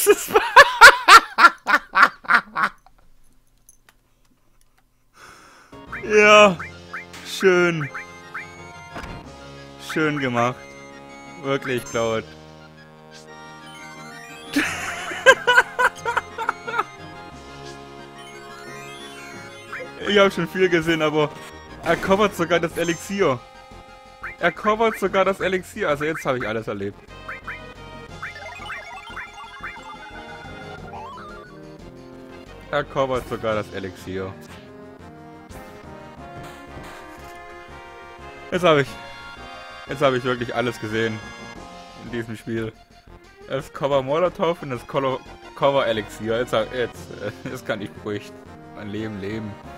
ist... Ja, schön. Schön gemacht. Wirklich, Cloud. Ich habe schon viel gesehen, aber er covert sogar das Elixier. Er covert sogar das Elixier. Also jetzt habe ich alles erlebt. Er covert sogar das Elixier. Jetzt habe ich wirklich alles gesehen in diesem Spiel. Das Cover Molotov und das Cover Elixier. Jetzt kann ich beruhigt mein Leben leben.